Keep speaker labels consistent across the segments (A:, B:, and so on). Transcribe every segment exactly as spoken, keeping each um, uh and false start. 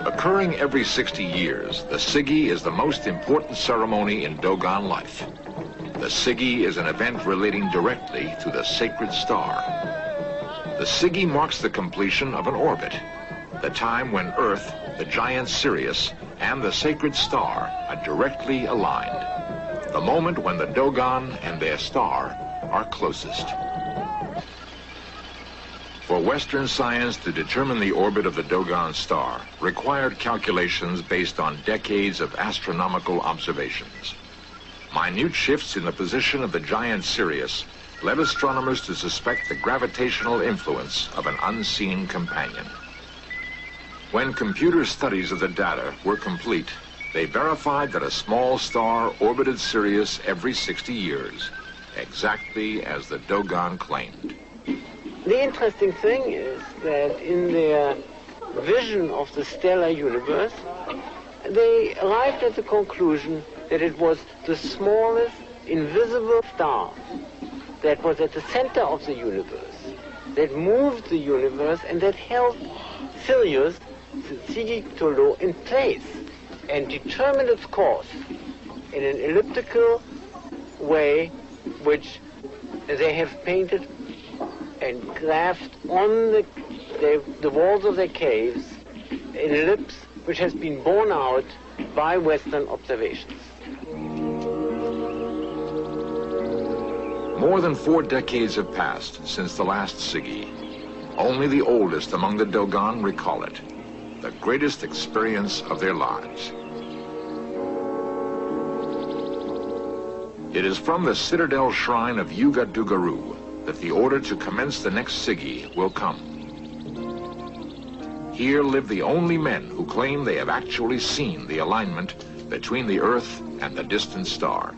A: Occurring every sixty years, the Siggy is the most important ceremony in Dogon life. The Siggy is an event relating directly to the sacred star. The Siggy marks the completion of an orbit, the time when Earth, the giant Sirius, and the sacred star are directly aligned, the moment when the Dogon and their star are closest. For Western science to determine the orbit of the Dogon star required calculations based on decades of astronomical observations. Minute shifts in the position of the giant Sirius led astronomers to suspect the gravitational influence of an unseen companion. When computer studies of the data were complete, they verified that a small star orbited Sirius every sixty years, exactly as the Dogon claimed.
B: The interesting thing is that in their vision of the stellar universe, they arrived at the conclusion that it was the smallest invisible star that was at the center of the universe, that moved the universe and that held Sirius, the Siggy Tolo, in place and determined its course in an elliptical way which they have painted and graphed on the, the, the walls of their caves an ellipse which has been borne out by Western observations.
A: More than four decades have passed since the last Siggy. Only the oldest among the Dogon recall it, the greatest experience of their lives. It is from the citadel shrine of Yuga Dugaru that the order to commence the next Siggy will come. Here live the only men who claim they have actually seen the alignment between the Earth and the distant star.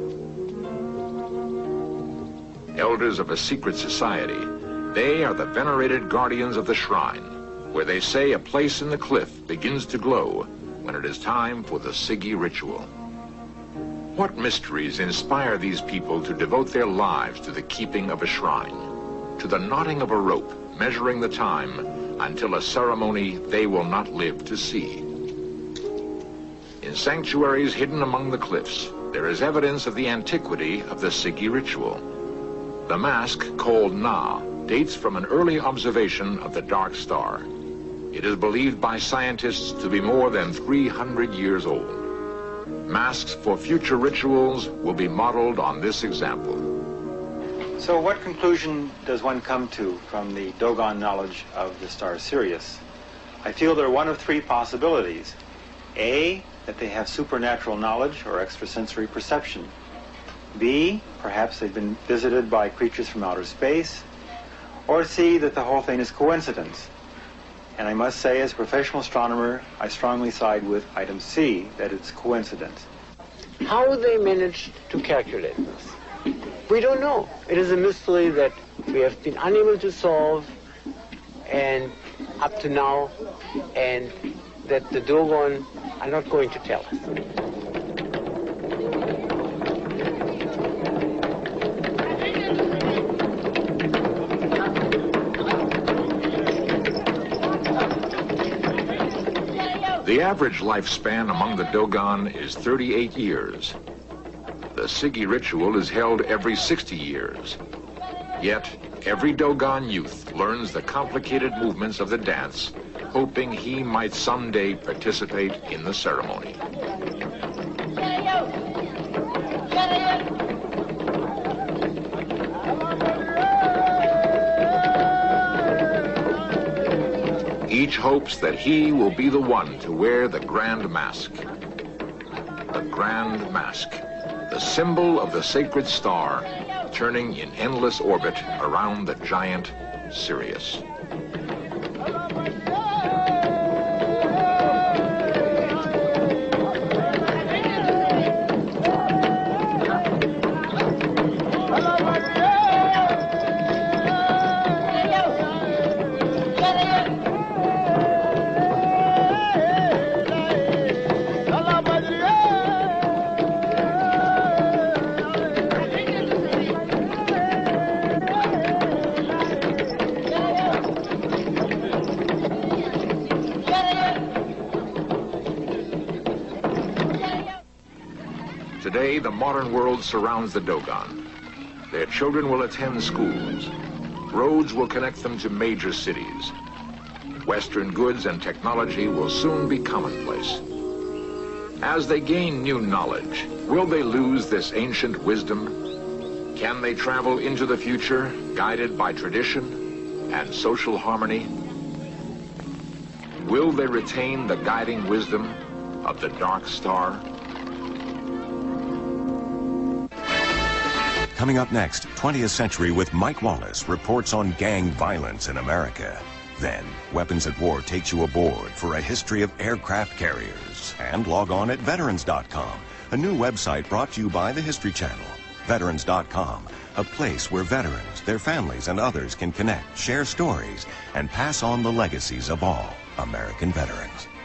A: Elders of a secret society, they are the venerated guardians of the shrine, where they say a place in the cliff begins to glow when it is time for the Siggy ritual. What mysteries inspire these people to devote their lives to the keeping of a shrine, to the knotting of a rope measuring the time until a ceremony they will not live to see? In sanctuaries hidden among the cliffs, there is evidence of the antiquity of the Siggy ritual. The mask, called Na, dates from an early observation of the dark star. It is believed by scientists to be more than three hundred years old. Masks for future rituals will be modeled on this example.
C: So what conclusion does one come to from the Dogon knowledge of the star Sirius? I feel there are one of three possibilities. A, that they have supernatural knowledge or extrasensory perception. B, perhaps they've been visited by creatures from outer space. Or C, that the whole thing is coincidence. And I must say, as a professional astronomer, I strongly side with item C, that it's coincidence.
B: How they managed to calculate this, we don't know. It is a mystery that we have been unable to solve and up to now, and that the Dogon are not going to tell us.
A: The average lifespan among the Dogon is thirty-eight years. The Siggy ritual is held every sixty years. Yet, every Dogon youth learns the complicated movements of the dance, hoping he might someday participate in the ceremony. Each hopes that he will be the one to wear the grand mask. The grand mask, the symbol of the sacred star, turning in endless orbit around the giant Sirius. Today, the modern world surrounds the Dogon. Their children will attend schools. Roads will connect them to major cities. Western goods and technology will soon be commonplace. As they gain new knowledge, will they lose this ancient wisdom? Can they travel into the future, guided by tradition and social harmony? Will they retain the guiding wisdom of the dark star?
D: Coming up next, twentieth Century with Mike Wallace reports on gang violence in America. Then, Weapons at War takes you aboard for a history of aircraft carriers. And log on at veterans dot com, a new website brought to you by the History Channel. veterans dot com, a place where veterans, their families, and others can connect, share stories, and pass on the legacies of all American veterans.